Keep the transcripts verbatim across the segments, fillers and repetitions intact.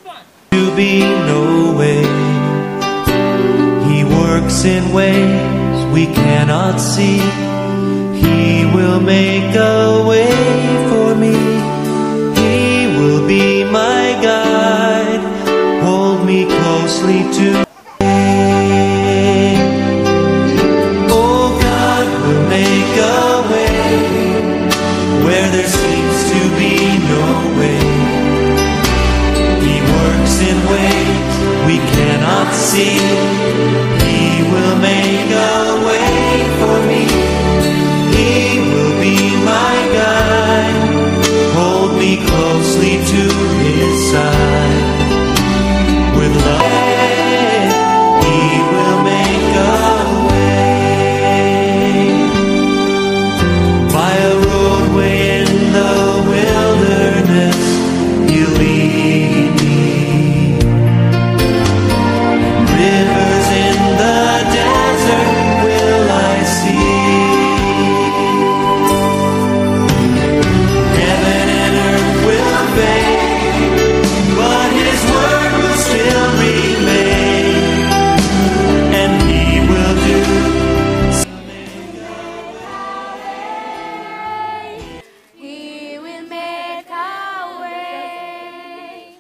To be no way. He works in ways we cannot see. He will make a way for me. He will be my guide. Hold me closely to oh, God will make a way where there seems to be no way. He works in ways we cannot see. He will make a way for me. He will be my guide. Hold me closely to His side. With love, He will make a way. By a roadway in the wilderness, He'll lead me. Rivers in the desert will I see. Heaven and earth will fade, but His word will still remain, and He will do. He will make a way.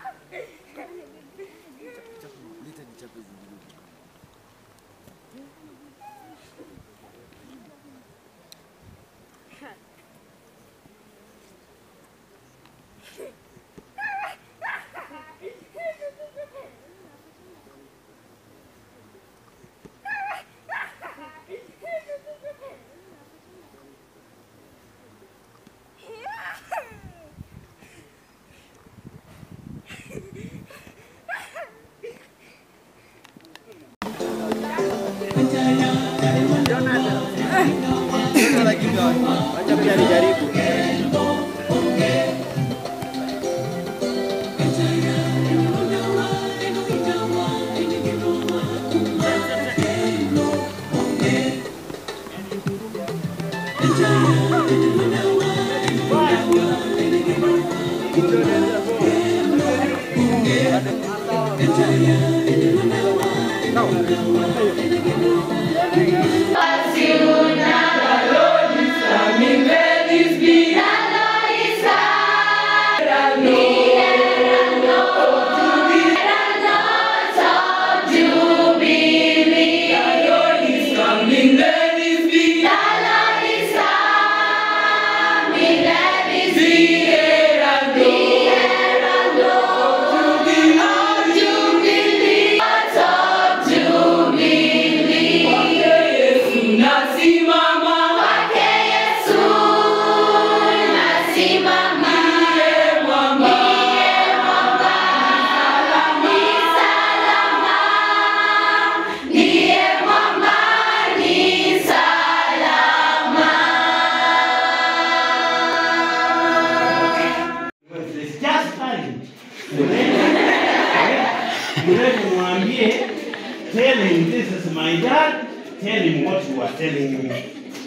Tell him this is my dad. Tell him what you are telling me.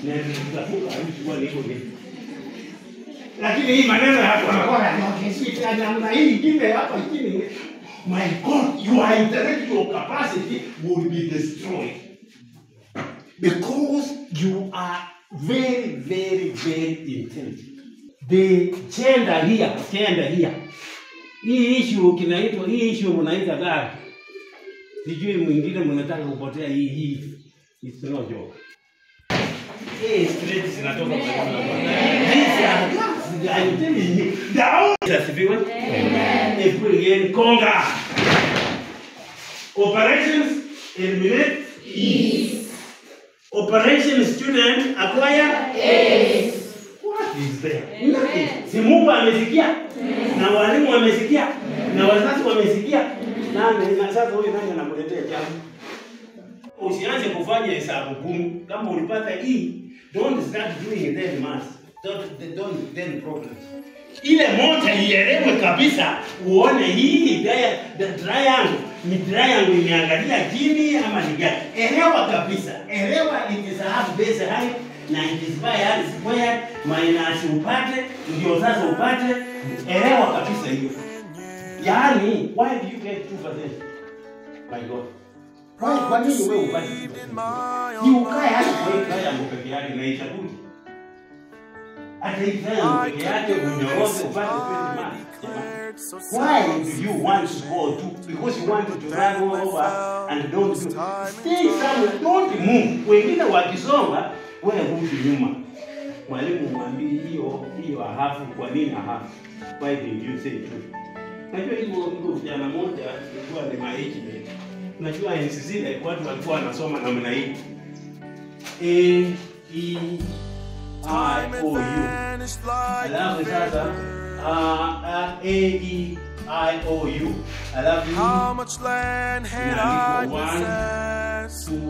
Lakini hii maneno yako anakuwa na namna hii ingine hapa ingine. My God, your intellectual capacity will be destroyed. Because you are very, very, very intelligent. The gender here, gender here. Hii issue kinaitwa, hii issue mnaita gari. Sijui mwingine mnataka kupotea hii hii. It's no joke. Hii straight zinatoka kwa hizi hapa. I'm telling you. Down. Asifiwe. Amen. If conga. Operations eliminate ease. Operation student acquire ace. What is there? Nothing. Si Mungu amesikia. Na walimu wamesikia. Na wazazi wamesikia. Nani na sasa huyu nani anakuletea jambo? Usianze kufanya hesabu gumu. Kama ulipata hii, don't start doing then math. Don't don't then problems. Ile moja ielewe kabisa, uone hii the triangle ni triangle imeangalia chini ama ni gani. Elewa kabisa. Elewa it is a half base height na it is by r squared minus upate ndio sasa upate. Elewa kabisa hiyo. Yani, why do you get two percent? My God. Why, kwa nini wewe upate two percent? Ni ukae hata kwa hii kaya mpeke yake na ishakuja. Hata hii kaya mpeke yake unyoroze upate twenty marks. Why do you want to go to? Because you want to run over and don't do. Stay somewhere, don't move. Wengine wakisonga, wewe rudi nyuma. Mwalimu mwambie hiyo hiyo hafu kwa nini hafu? Why did you say two? Najua hivyo ndio vijana moja ilikuwa ni maagement. Unajua enzi zile watu walikuwa wanasoma namna hii. A E I O U. Alafu sasa uh, uh, A E I O U. Alafu how much land had I possessed?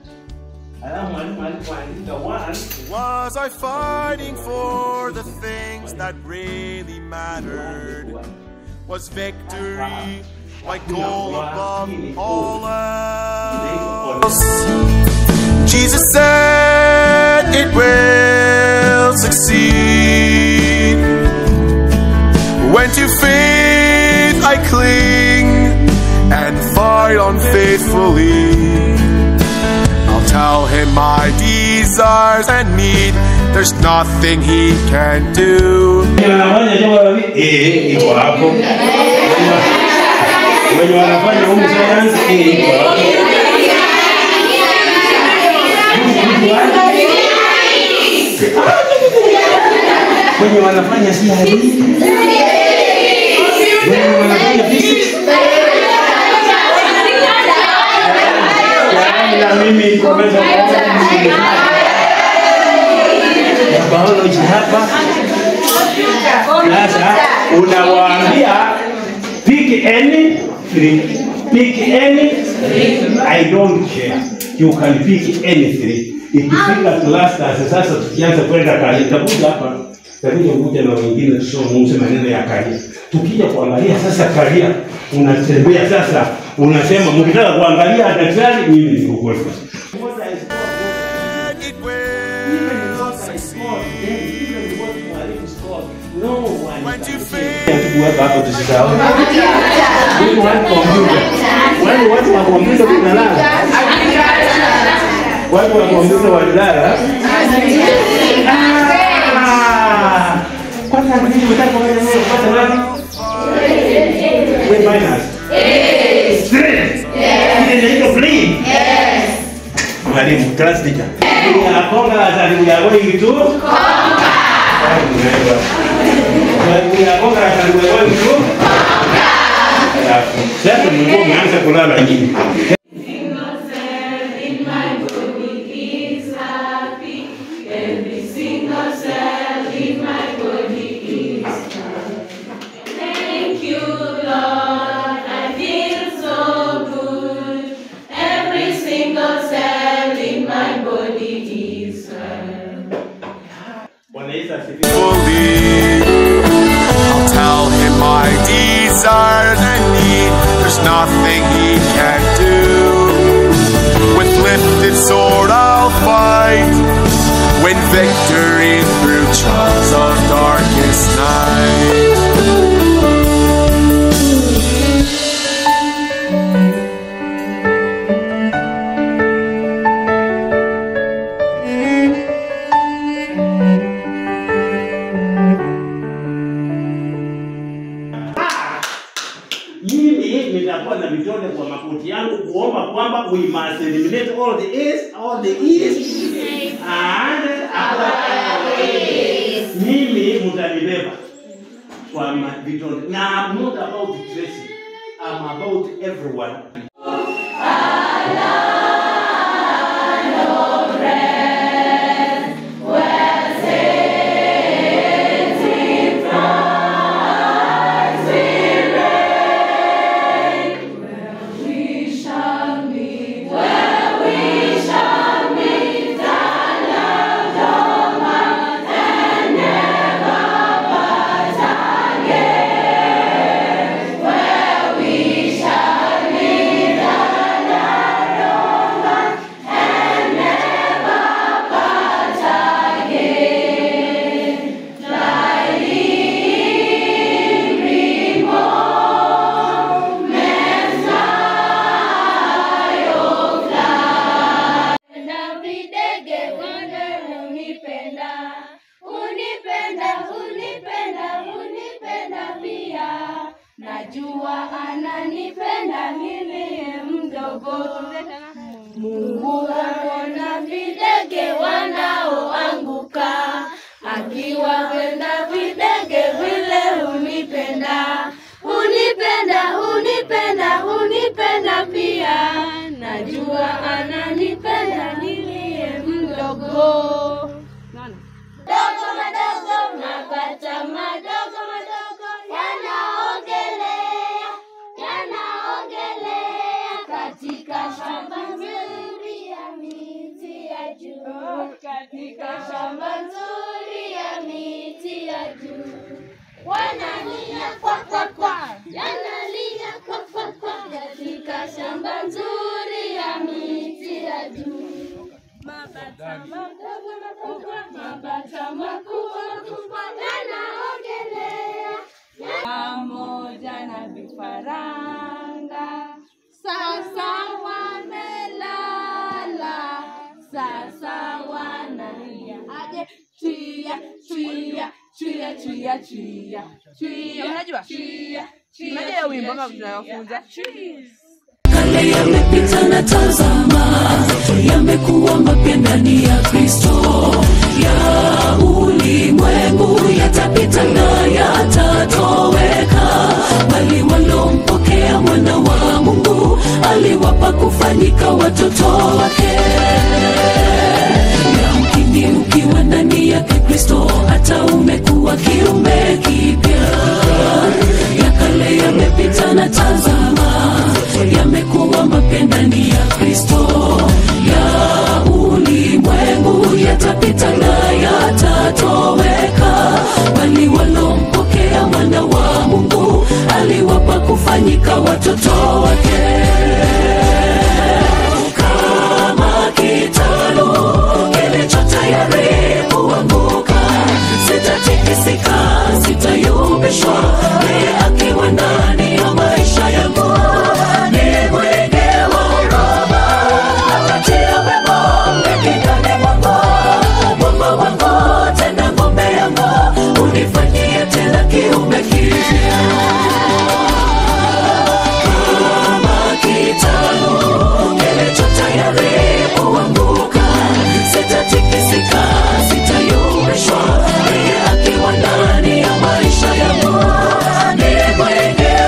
Was I fighting for the things that really mattered? Was victory my goal above all else? Jesus said it will succeed. When to faith I cling and fight on faithfully. Tell him my desires and need. There's nothing he can do. When you wanafanya C I D, when you wanafanya physics, na mimi professor biology hapa. Sasa unawaambia pick any three, pick any three. I don't care. You can pick any three. Ikifika class sasa tukianza kwenda kali takuja hapa. Takuja kuja na wengine tusome maneno ya kali. Tukija kuangalia sasa kalia, unatembea sasa, unasema mkitaka kuangalia daktari mimi niko kwa sasa. No one. When you fail, hapo tusisahau. Wewe watu wa kompyuta. Wale watu wa kompyuta kunalala. Watu wa kompyuta walala. Ah! Kwanza nini mtaka kuona leo kupata wapi? Wewe minus. Yes. Stress. Yes. Ile ndio free. Yes. Mwalimu class teacher. Akonga atalimu ya wewe tu. Konga. We are going to go to sasa Mungu ameanza kulala nyingi. I'll tell him my desires and need. There's nothing he can't do. With lifted sword I'll fight, win victory through trials of darkest night. We must eliminate all the A's, all the E's, and other A's. Mimi mutanibeba kwa vitone. Now I'm not about Tracy. I'm about everyone. We shall meet najua ananipenda niliye mdogo. Mungu akona videge wanaoanguka, akiwapenda videge vile hunipenda. Hunipenda, hunipenda, hunipenda pia, najua ananipenda niliye mdogo. Dogo madogo, mapacha madogo madogo, yanaogelea, yanaogelea katika shamba nzuri ya miti ya juu, katika shamba nzuri ya miti ya juu. Wanalia kwa kwa kwa, yanalia kwa kwa kwa, katika shamba nzuri ya miti ya juu. Mabata madogo makubwa, mabata makubwa makubwa, yanaogelea pamoja na vifaranga. Sasa wamelala, sasa wanalia. Aje chia chia chia chia chia chia. Unajua? Chia. Unajua ya wimbo kama tunayofunza? Cheese. Kale yamepita na tazama, yamekuwa mapya ndani ya Kristo. Ya ulimwengu yatapita na yatatoweka, bali walompokea mwana wa Mungu aliwapa kufanyika watoto wake. Yamkini ukiwa ndani ya Kristo hata umekuwa kiumbe kipya. Ya kale yamepita na tazama, yamekuwa mapya ndani ya Kristo. Ya ulimwengu yatapita na yatatoweka, bali walompokea mwana wa Mungu aliwapa kufanyika watoto wake. Kama kitalu kilicho tayari kuanguka, sitatikisika, sitayumbishwa, yeye akiwa ndani ya maisha yangu. Ni mwenge wa huruma, atatia wema mbegani mwangu. Mwamba wangu tena ngombe yangu, unifanyie tena kiumbe kipya. Kama kitalu kilicho tayari kuanguka, sitatikisika, sitayumbishwa, yeye akiwa ndani ya maisha yangu. Ni mwenge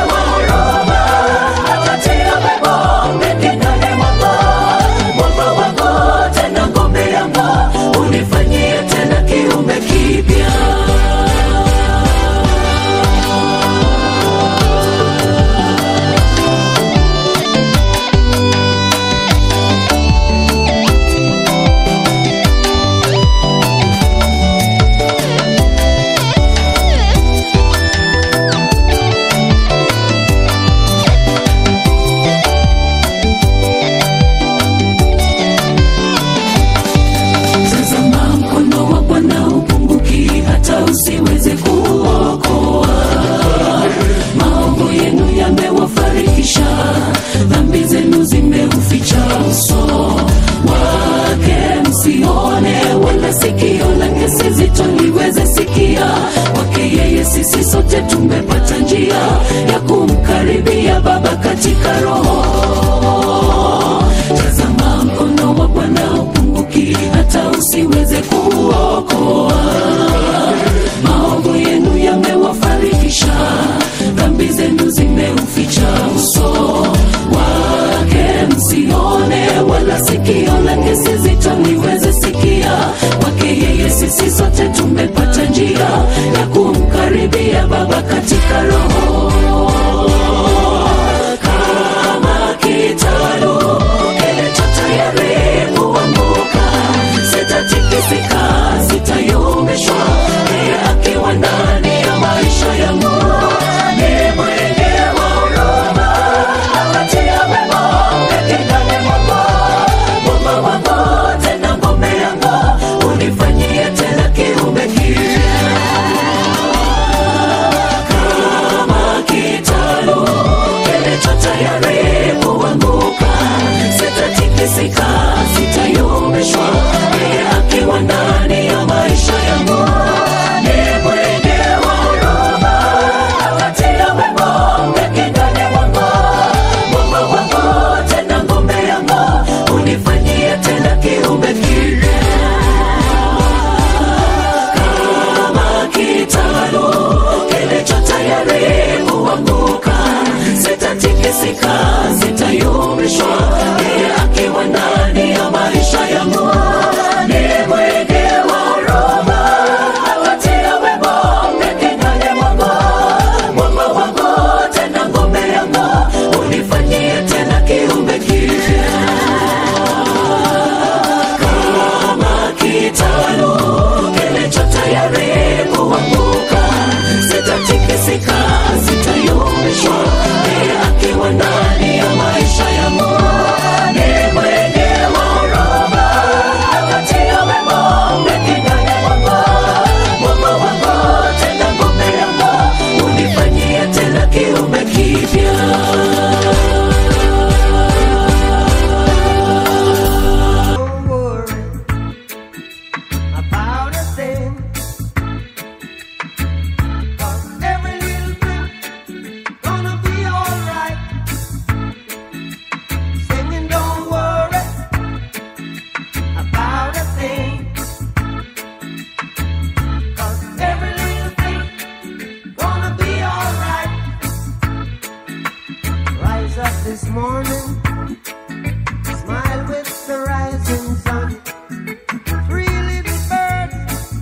up this morning, smile with the rising sun. Three little birds,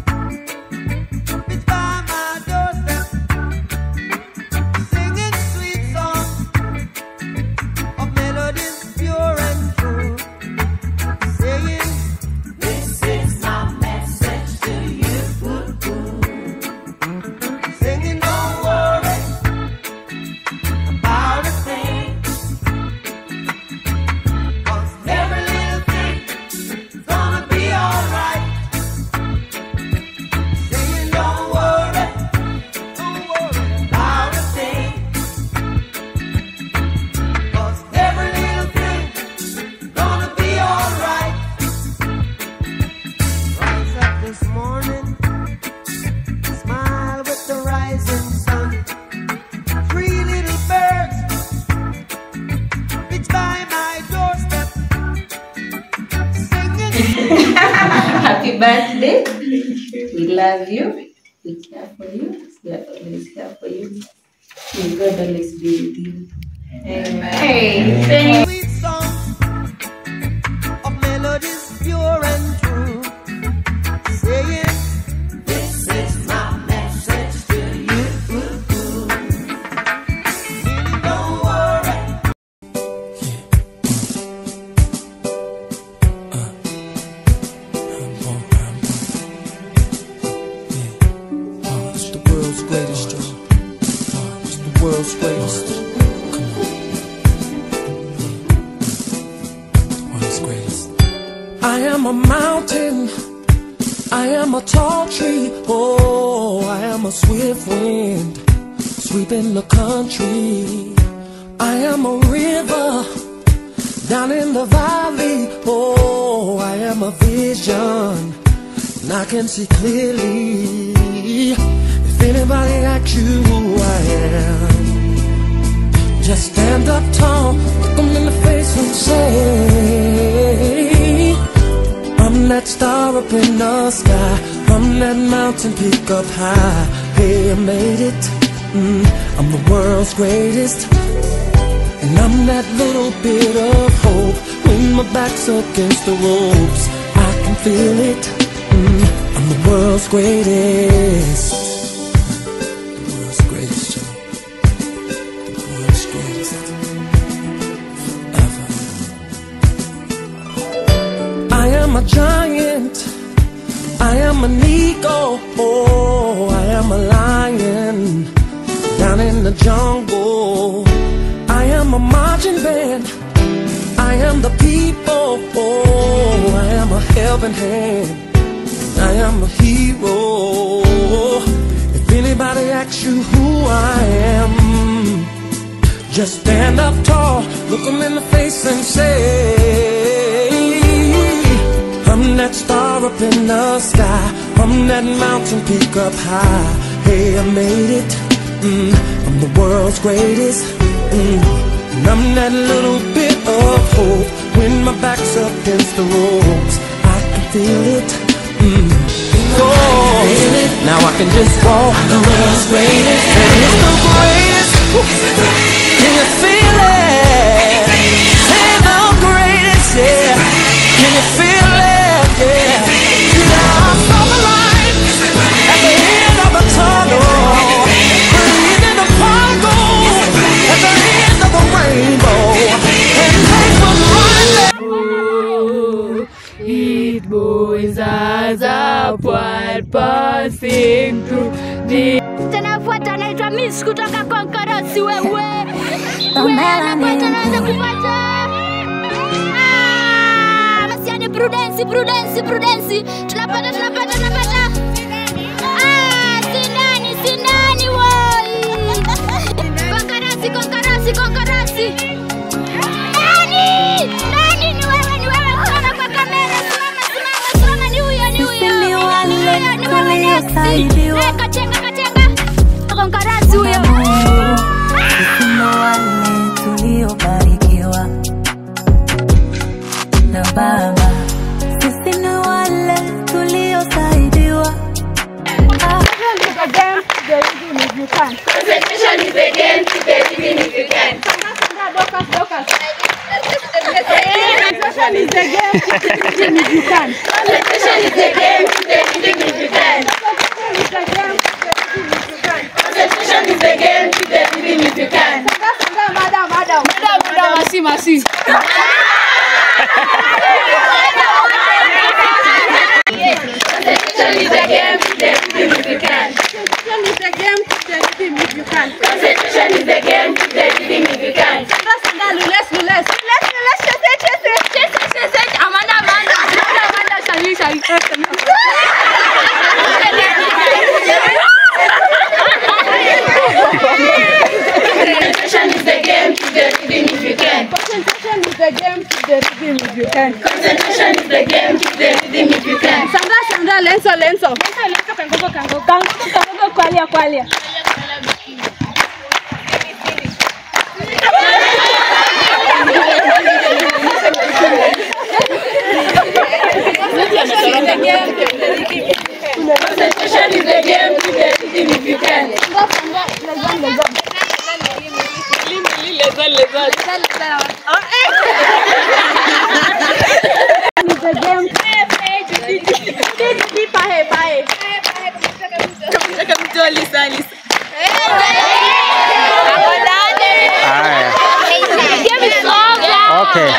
it's by my doorstep, singing sweet songs of melodies pure and true, saying, this is my message to you. Singing, don't worry about a thing, 'cause every little thing is gonna be alright. Saying, don't worry, don't worry about a thing, 'cause every little thing is gonna be alright. Rise up this morning, smile with the rising sun. Three little birds, it's by my doorstep, singing. Happy birthday. We love you. We care for you. We are always here for you. May God always be with you. Amen. Hey, Sweet songs of melodies pure and true, saying, this is my message to you. Meaning, don't worry. It's the world's greatest, Joe. It's the world's greatest. Come on. The world's greatest. I am a mountain. I am a tall tree. Oh, I am a swift wind sweeping the country. I am a river down in the valley. Oh, I am a vision, and I can see clearly. If anybody asks you who I am, just stand up tall, look them in the face and say, I'm that star up in the sky, I'm that mountain peak up high. Hey, I made it, mm, I'm the world's greatest. And I'm that little bit of hope when my back's against the ropes. I can feel it, mm, I'm the world's greatest. The world's greatest, Joe. The world's greatest. Ever. I am a giant, I am an eagle, oh, I am a lion down in the jungle. I am a marching band, I am the people, oh, I am a helping hand, I am a hero. If anybody asks you who I am, just stand up tall, look them in the face and say, I'm that star up in the sky, I'm that mountain peak up high. Hey, I made it, mm, I'm the world's greatest, mm, and I'm that little bit of hope when my back's up against the ropes. I can feel it, mm, oh, now I can just walk. I'm the world's greatest, and it's the greatest. Can you feel it? Say the greatest, yeah. Can you feel it? Yeah. Now I saw the light at the end of the tunnel, breathing the fire at the end of the rainbow, and life was right there. It goes as a while passing through the Tanafuata naitwa Miss kutoka Konkorasi wewe. Wewe anafuata naanza kupata. Ah, masiani prudence, prudence, prudence. Tunapata, tunapata, tunapata. Ah, sindani, sindani woi. Konkorasi, Konkorasi, Konkorasi. Nani? Nani ni wewe, ni wewe kuona kwa kamera. Simama, simama, simama, ni huyo, ni huyo. Ni huyo, ni huyo, ni wewe next. Eh, katenga, katenga. Konkorasi huyo. Sisi ndo wale tuliobarikiwa na Baba. Sisi ndo wale tuliosaidiwa. Again, the evening if you can. Concentration is again, the evening if you can. Concentration is the game. Keep anything if you can. Concentration is the game. Keep anything if you can. Concentration is the game. Keep anything if you can. Madam, madam, madam, madam, merci, merci. Concentration is the game. Keep anything if you can. Concentration is the game. Keep anything if you can. Concentration is the game. Keep anything if you can. Lules, lules, lules, lules, chese, chese, chese, chese, Amanda, Amanda, Amanda, Amanda, Shali, Shali. Concentration is the game. Keep the rhythm if you can. Concentration is the game. Keep the rhythm if you can. Concentration is the game. Keep the rhythm if you can. Sanga, sanga, lenso, lenso. Lenso, lenso, kangogo, kangogo, kangogo, kangogo, kwalia, kwalia. Concentration is the game. Keep the rhythm if you can. Okay.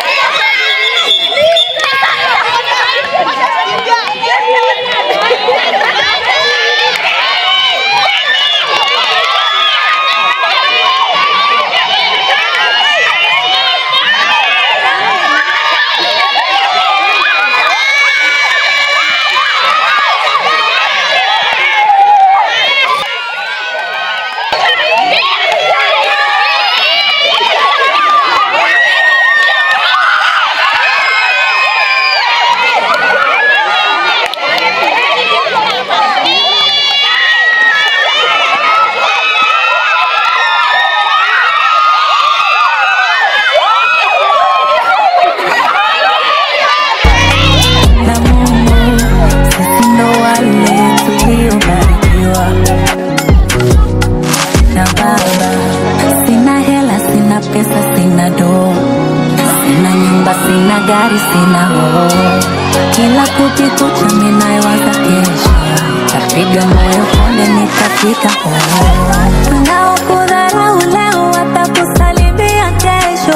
Sina gari, sina ho. Kila kukikucha minaiwaza kesho. Tapiga moyo konde nitafika ho. Wanao kudharau leo watakusalimia kesho.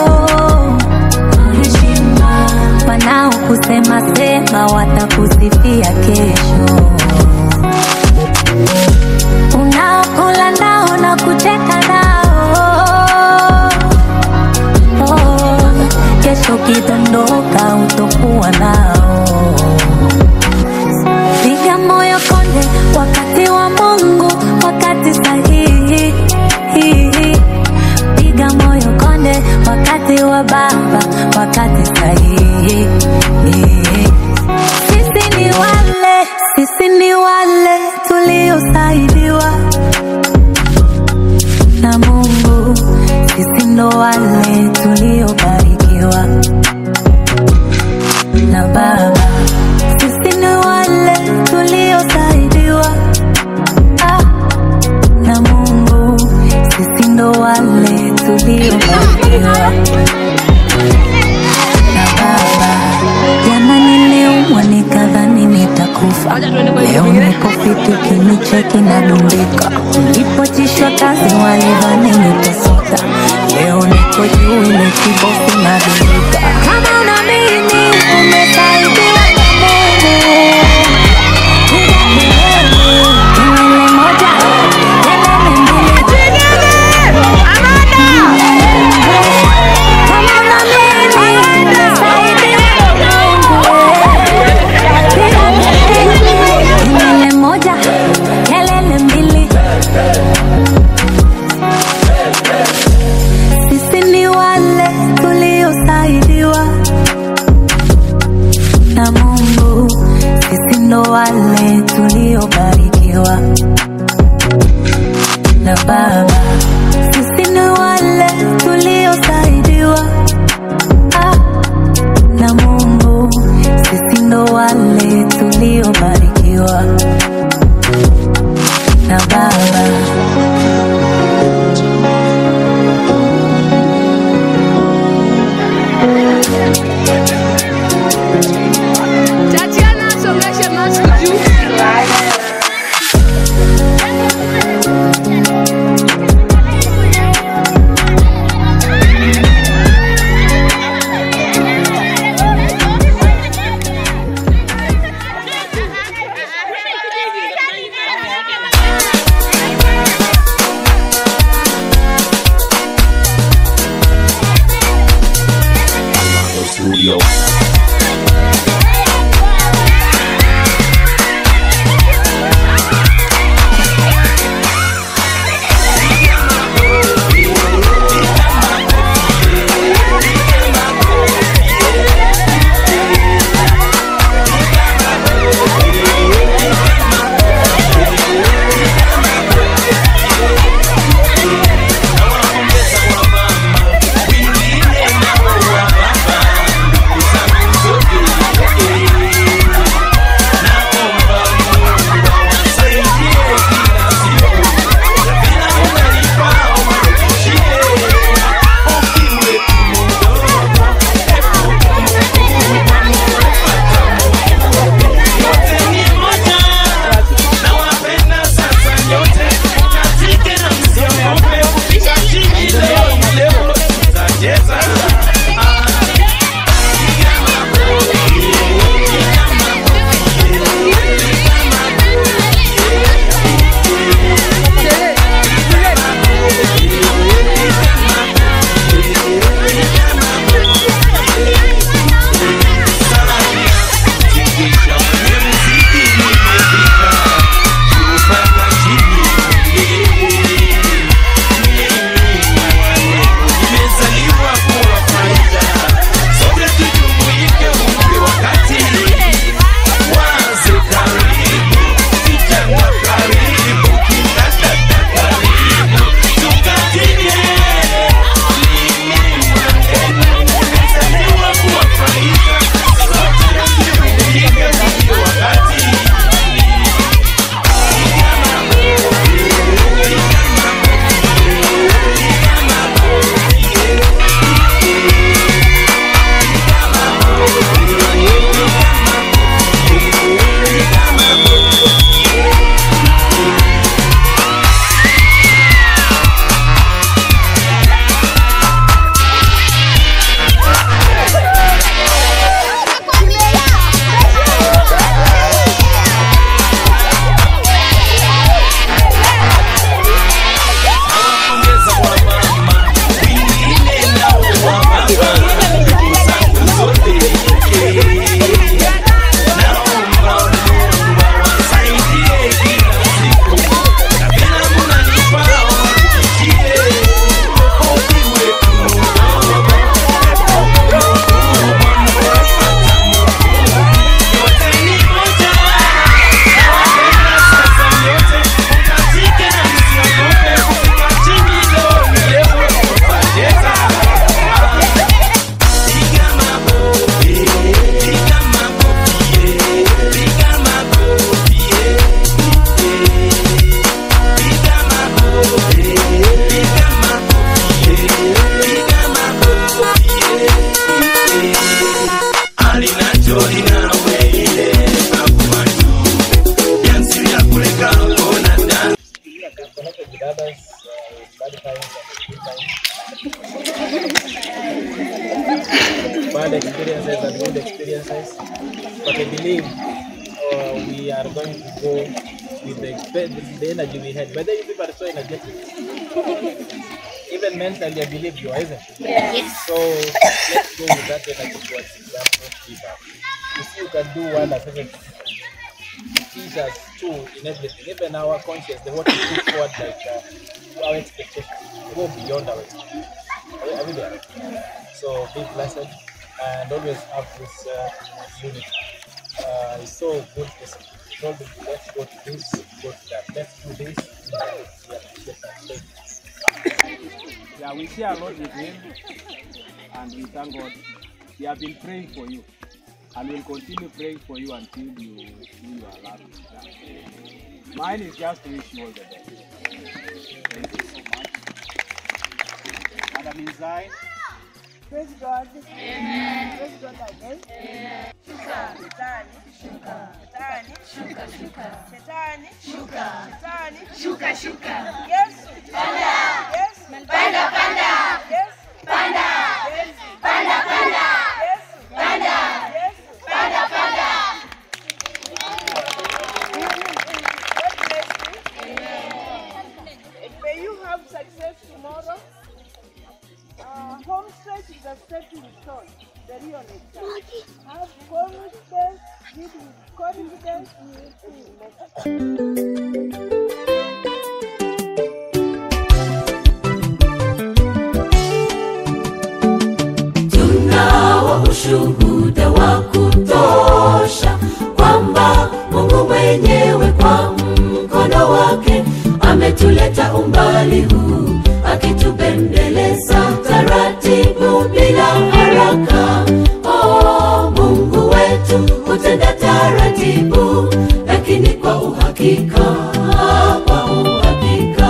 Wanao kusema sema watakusifia kesho. Unaokula nao na kucheka nao, kesho kidondoka utokuwa nao. Piga moyo konde wakati wa Mungu, wakati sahihi. Piga moyo konde wakati wa Baba, wakati sahihi. Sisi ni wale, sisi ni wale tuliosaidiwa na Mungu. Sisi ndo wale tuliobarikiwa na Baba. Sisi ni wale tuliosaidiwa ah, na Mungu. Sisi ndo wale tuliobarikiwa na Baba. Jana niliumwa nikadhani nitakufa, leo niko fiti kinicheki na dumbika. Nilipochishwa kazi walidhani nitasota, leo niko juu ile kibosi na dumbika. Kama unaamini umesaidiwa na Mungu, kelele moja, kelele mbili, kama unaamini umesaidiwa na Mungu, kelele moja, kelele mbili. Sisi ni wale tuliosaidiwa na Radio. Bad experiences and good experiences, but I believe uh, we are going to go with the, the energy we had. But then you people are so energetic. Even mentally, I believe you are, isn't it? Yes. So let's go with that energy towards example. You see, you can do one as teach us too in everything. Even our conscience, the what we put forward, like uh, our expectations, go beyond our expectations. Are we, are we there? So be blessed and always have this uh, unity. Uh, it's so good. It's so good. Let's go to this, go to that. Let's do this. Yeah, we share a lot with him, and we thank God. We have been praying for you, and we'll continue praying for you until you do your last. Mine is just to wish you all the best. Thank you so much. Madam Inside. Praise God. Amen. Praise God again. Amen. Shetani, shuka. Shetani, shuka, shuka. Shetani, shuka. Shetani, shuka, shuka. Yes. Panda. Yes. Panda, panda. Yes. Panda. Yes. Panda, panda. Yes. Panda. Yes. Panda, panda. God bless you. Amen. May you have success tomorrow. Uh, home church is a stepping stone, the real next church. Have confidence, live with confidence, you will see next. Tunao ushuhuda wa kutosha kwamba Mungu mwenyewe kwa mkono wake ametuleta umbali huu, akitubembeleza taratibu bila haraka. Oh, Mungu wetu hutenda taratibu, lakini kwa uhakika, kwa uhakika.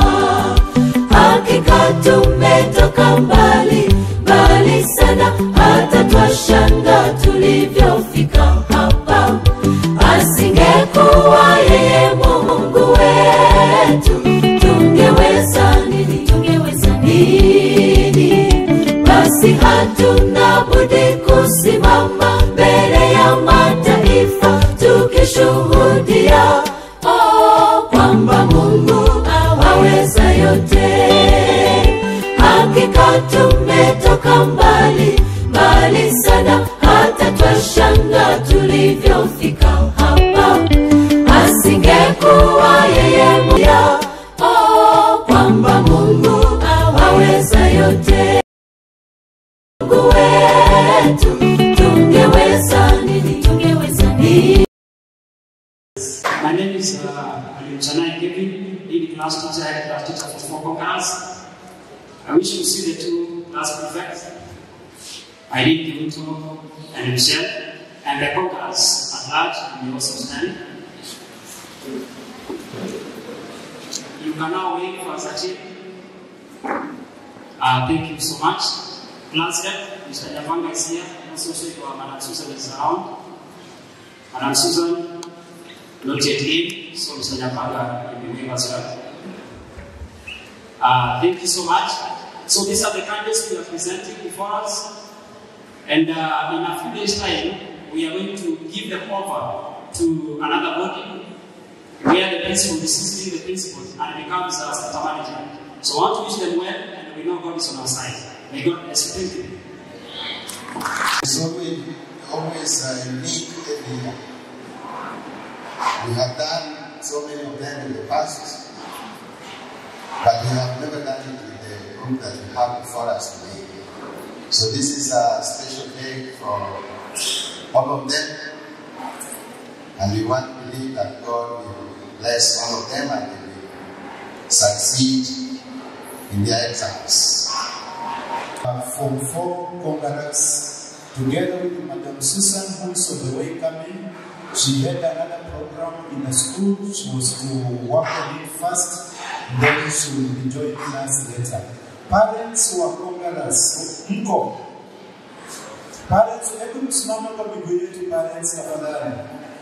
Hakika tumetoka mbali, mbali sana, hata twashanga tulivyofika hapa. Asingekuwa yeye Mungu wetu, tungeweza nini, tungeweza nini? Basi hatuna budi kusimama mbele ya mataifa tukishuhudia, oh, kwamba Mungu aweza yote. Hakika tumetoka mbali, mbali sana, hata twashanga tulivyofika hapa. Asingekuwa yeye moja, oh, kwamba Mungu aweza yote. Mungu wetu, tungeweza nini, tungeweza nini? My name is uh, Alimchanai Kevin, lead class teacher at class teacher for four conquerors. I wish to see the two class prefects, Irene Kimuto and Michelle, and the conquerors at large, and we also stand. You can now wait for Sachi. Uh, thank you so much. Class rep, Mister Javanga is here, and also say to Madam Susan is around. Madam Susan, not yet in, so Mister Javanga will be with us well. Uh, thank you so much. So these are the candidates we are presenting before us, and uh, in a few days' time, we are going to give them over to another body where the principal is assisting the principal and becomes a center manager. So I want to wish them well, and we know God is on our side. May God bless you. Thank you. So we always uh, unique every year. We have done so many of them in the past, but we have never done it with the group that we have before us today. So this is a special day for all of them, and we want to believe that God will bless all of them and they will succeed in their exams. Uh, Form four congrats, together with Madam Susan, who is on the way coming. She had another program in the school. She was to work on it first, then she will be joining us later. Parents who are congrats, mko. Parents, hebu tusimame kwa miguu yetu parents tafadhali.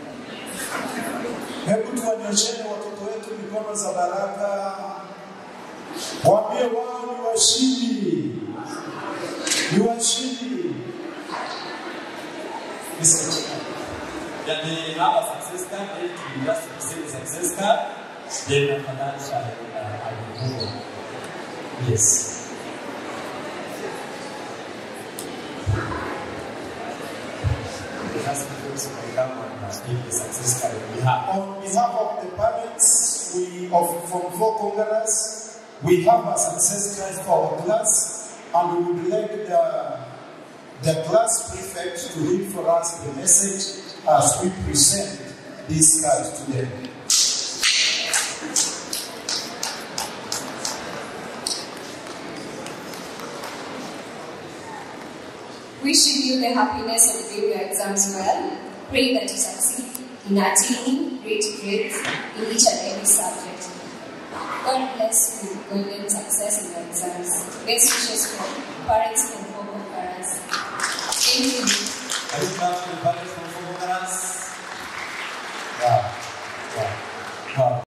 Hebu tuwanyosheni watoto wetu mikono za baraka. Waambie wao ni washindi. Ni washindi. That they have a success card, they can just receive a success card, then after that I will go. Yes. The last people will come and give the success card on behalf. On behalf of the parents we of Form four congrats, we have a success card for our class, and we would like the, the class prefect to read for us the message as we present this card to them. Wishing you the happiness of doing your exams well. Pray that you succeed in attaining great grades in each and every subject. God bless you, golden success in your exams. Best wishes from parents and former parents. Thank you. Are you proud of the parents from former parents? Wow. Wow. Wow.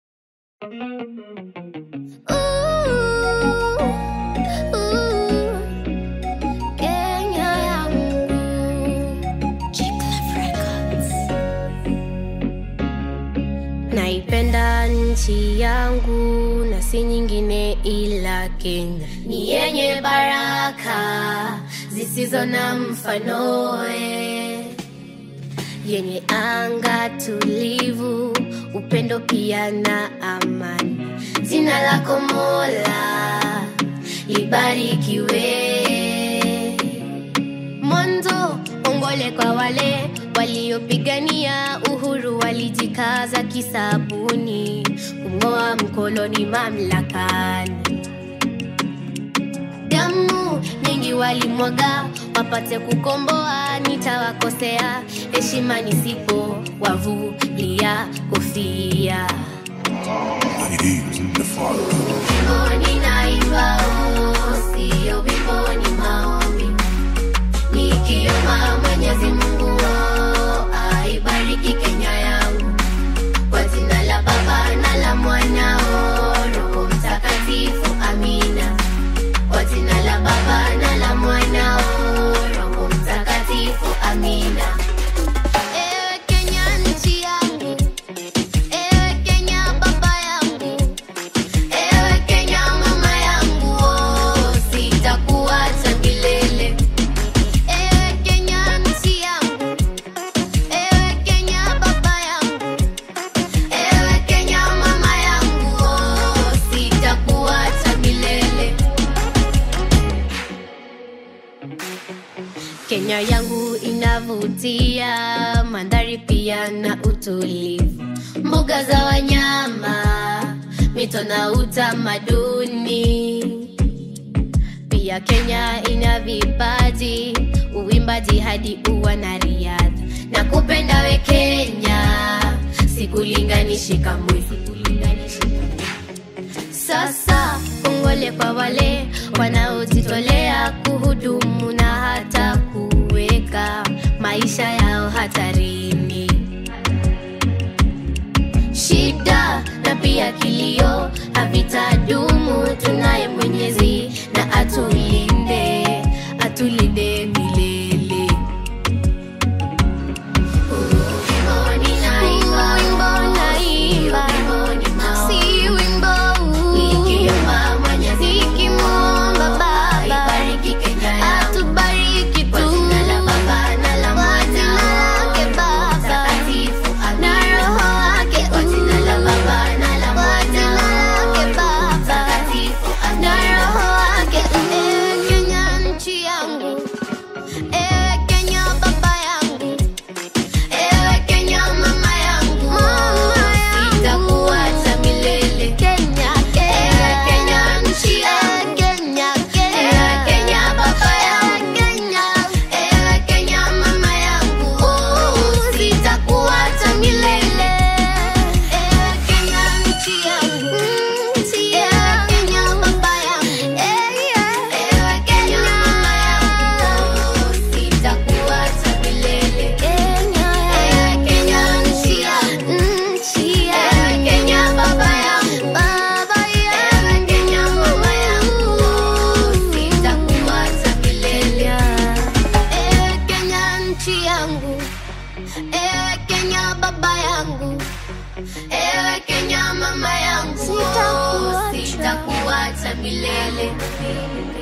Naipenda nchi yangu na si nyingine ila Kenya ni yenye baraka zisizo na mfanoe, yenye anga tulivu, upendo pia na amani. Jina lako Mola libarikiwe. Mwanzo ongole kwa wale waliopigania uhuru, walijikaza kisabuni kung'oa mkoloni mamlakani. Damu nyingi walimwaga wapate kukomboa, nitawakosea heshima nisipo wavulia kofia. Wimbo ninaimba oh, sio wimbo ni maombi, nikiomba Mwenyezi Mungu oh, aibariki Kenya yangu, kwa jina la Baba na la Mwana oh, Roho Mtakatifu, amina. Kwa jina la Baba na la Mwana oh, Roho Mtakatifu, amina. Ewe Kenya nchi yangu, ewe Kenya baba yangu, ewe Kenya mama yangu oh, sitakuacha milele. Ewe Kenya nchi yangu, ewe Kenya baba yangu, ewe Kenya mama yangu oh, sitakuacha milele. Kenya yangu inavutia, mandhari pia na utulivu, mbuga za wanyama, mito na utamaduni. Pia Kenya ina vipaji, uimbaji hadi uwanariadha. Na kupenda we Kenya, sikulinganishi kamwe. Sasa kongole kwa wale wanaojitolea kuhudumu na hata kuweka maisha yao hatarini. Shida na pia kilio havitadumu, tunaye Mwenyezi na atulinde, atulinde milele. Wimbo ninaimba, wimbo naimba, si wimbo nikiomba Mwenyezi nikimwomba Baba aibariki Kenya yangu, atubariki tu kwa jina la Baba na la Mwana wake Baba Mtakatifu, na Roho wake, kwa jina la Baba na la Mwana wake Baba Mtakatifu, na Roho wake. Ewe Kenya nchi yangu, ewe Kenya baba yangu, ewe Kenya mama yangu, sitakuacha milele. Kenya, ewe Kenya nchi yangu, ewe Kenya baba yangu, ewe Kenya mama yangu, sitakuacha milele. Ewe Kenya nchi yangu, ewe Kenya baba yangu, ewe Kenya mama yangu, sitakuacha milele. Ewe Kenya nchi yangu, ewe Kenya baba yangu, ewe Kenya mama yangu, sitakuacha milele. Ewe Kenya nchi yangu, ewe Kenya baba yangu, ewe Kenya mama yangu, sitakuacha milele.